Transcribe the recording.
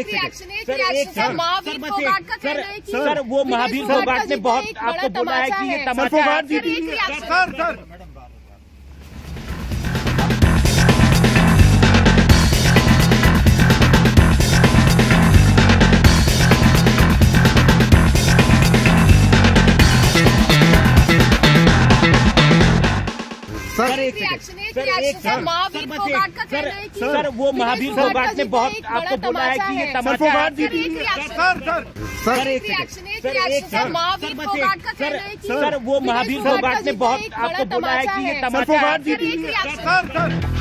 Sir वो महावीर फोगाट ने बहुत आपको बोला है कि ये तमाचा है। सर वो महावीर फोगाट ने बहुत आपको बोला है कि ये तमाचा है। सर वो महावीर फोगाट ने बहुत आपको बोला है कि ये तमाचा है।